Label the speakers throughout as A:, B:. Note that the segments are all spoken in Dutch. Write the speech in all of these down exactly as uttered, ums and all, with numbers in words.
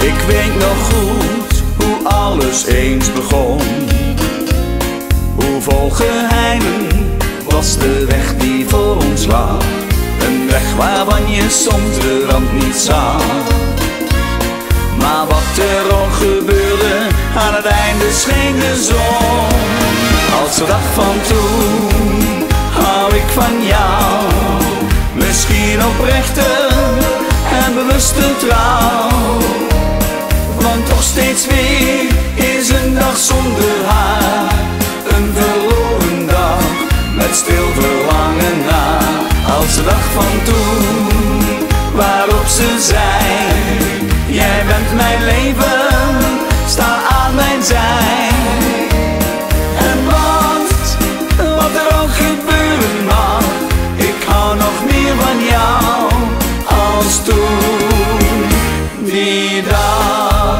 A: Ik weet nog goed hoe alles eens begon. Hoe vol geheimen was de weg die voor ons lag. Een weg waarvan je soms de rand niet zag. Maar wat er ook gebeurde, aan het einde scheen de zon. Als de dag van toen hou ik van jou. Misschien oprechte en bewuste trouw. Want toch steeds weer is een dag zonder haar een verloren dag, met stil verlangen na. Als de dag van toen, waarop ze zei: jij bent mijn leven, sta aan mijn zij. En wat, wat er ook gebeuren mag, ik hou nog meer van jou als toen, die dag.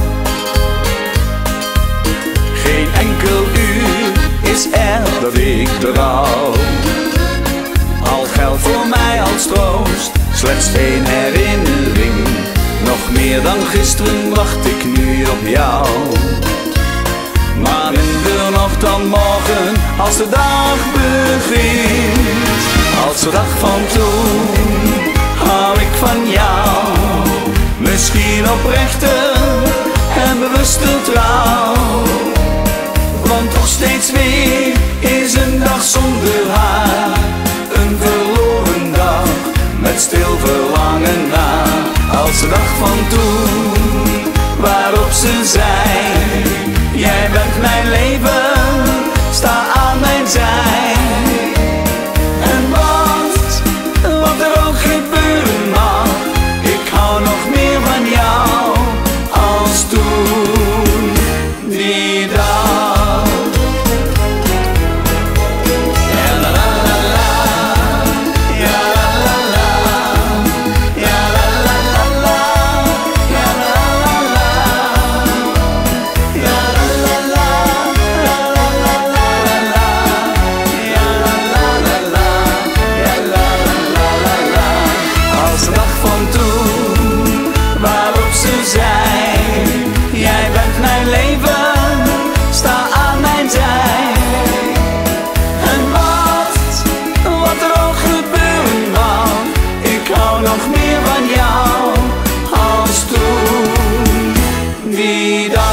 A: Geen enkel uur is er dat ik berouw. Al geldt voor mij als troost slechts één herinnering. Nog meer dan gisteren wacht ik nu op jou. Maar minder nog dan morgen als de dag begint. Als de dag van toen hou ik van jou. Misschien oprechte en bewuste trouw. Want toch steeds weer is een dag zonder haar een verloren dag, met stil verlangen na. Als de dag van toen, waarop ze zei: jij bent mijn leven, sta aan mijn zij. En wat, wat er ook gebeuren mag, ik hou nog meer van jou als toen, die dag. Jij bent mijn leven, sta aan mijn zij. En wat, wat er ook gebeuren mag, ik hou nog meer van jou als toen, die dag.